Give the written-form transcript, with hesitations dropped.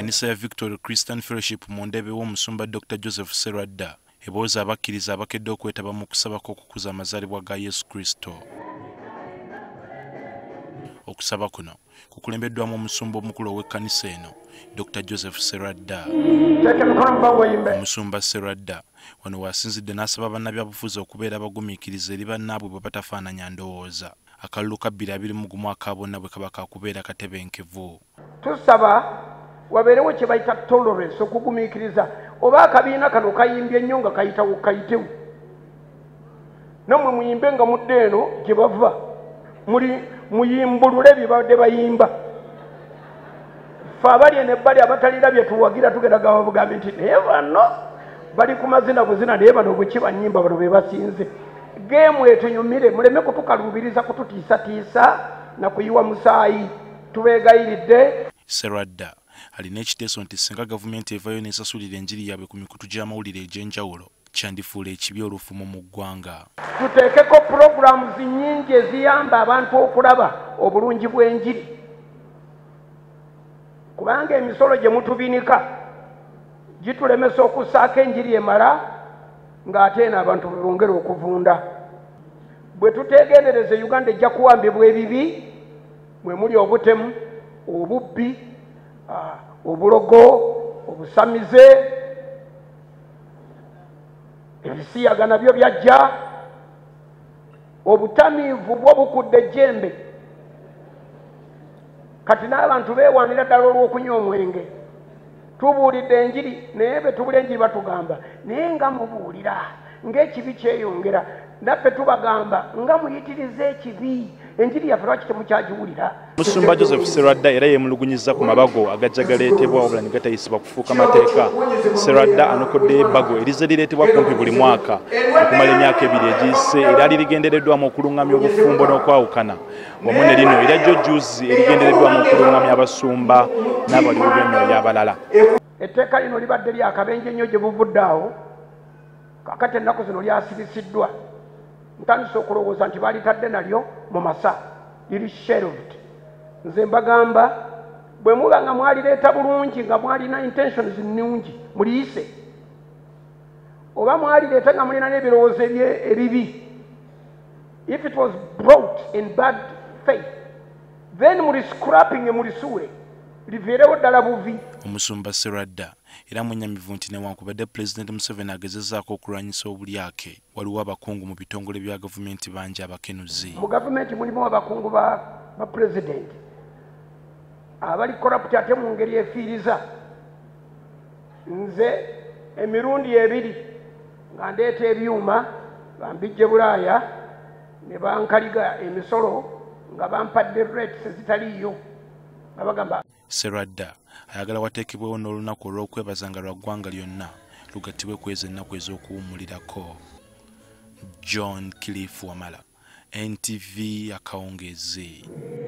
Ekkanisa ya Victory Christian Fellowship mu ndebe w'omusumba Dr. Joseph Serwadda ebooza abakkiriza abakedde okwetaba mu kusaba kw'okukuza amazaalibwa ga Yesu Kristo. Okusaba kuno kukulembeddwamu omusumba omukulu w'ekkanisa eno Dr. Joseph Serwadda. Omusumba Serwadda wano wasinzidde n'asaba bannabyabufuzi okubeera abagumiikiriza eri bannaabwe bwe batafaananya ndowooza. Akalulu ka 2021 aka bonna bwe kaba kakubeera katebenkevu. Tusaba wabeerewo kye bayita tolerance, okugumiikiriza. Oba akabiina kano kayimbye nnyo nga kayitewo nammwe muyimbe nga mudde eno gye bava muyimbulule bibadde bayimba. Ffe abali eno ebbali abatalira bye tuwagira tugenda gababugambe nti naye bano bali ku mazina buzina naye bano bwe kibanyimba bano be basinze. Geemu etunyumire, muleme kutukaluubiriza kututiisatiisa na kuyiwa musaayi. Tubeegayiridde. Serwadda alina ekiteeso nti singa gavumenti evaayo n'esasulira enjiri yaabwe ku mikutu gy'amawulire egy'enjawulo kyandifuula ekibi olufumo mu ggwanga. Tuteekeko programs nnyingi eziyamba abantu okulaba obulungi bw'enjiri, kubanga emisolo gye mutubinika gitulemesa okussaako enjiri emala ng'ate eno abantu bongera okuvunda. Bwe tuteegendereza Uganda ejja kuwambibwa ebibi mwe muli obutemu, obubbi, obulogo, obusamize, ebisiyaga nabyo byajja, obutamiivu bwo bukudde ejjembe. Kati n'abantu beewaanira ddala olw'okunywa omwenge. Tubuulidde enjiri naye be tubula enjiri batugamba naye nga mubuulira ng'ekibi kyeyongera, naffe tubagamba nga muyitiriza ekibi. Enjiri yaffe lwaki temukyagiwulira? Musumba Joseph Serwadda era yemulugunyiza ku mabago agajja galeetebwa wabula ne gatayisibwa kufuuka mateeka. Serwadda anokodde ebbago erize lireetebwa kumpi buli mwaka okumala emyaka 2 egiyise era lirigendereddwamu okuluŋŋamya obufumbo n'okwawukana wamu ne lino era jjojjuuzi erigendereddwamu okuluŋŋamya abasumba n'abaliwo b'emyoyo abalala. Etteeka lino libadde lyakabenje nnyo gye buvudde awo, kakati ennaku zino lyasirisiddwa. Ntandise okulowooza nti balitadde nalyo mu masa, liri shelved. Nze mbagamba bwe muba nga mwalireeta bulungi nga mwalina intentions nnungi muliyise, oba mwalireeta nga mulina n'ebirowoozo ebibi, if it was brought in bad faith, then muli scrapping mulisuule liviirewo ddala buvi. Omusumba Serwadda era mwenyamivu nti newankubadde Pulezidenti Museveni agezezaako okulwanyisa obulyake, waliwo abakungu mu bitongole bya gavumenti bangi abakenuzi. Mu gavumenti mulimu abakungu ba pulezidenti abali corrupt ate mu ngeri efiiriza. Nze emirundi 2 nga ndeeta ebyuma bambijje Bulaaya ne bankaliga emisolo nga bampadde rates ezitaliiyo nga bagamba. Serwadda ayagala wateekebwewo n'olunaku olw'okwebazanga lwa ggwanga lyonna lugattibwe kweza ennaku ez'okuwummulirako. John Kilifu Wamala, NTV Akawungezi.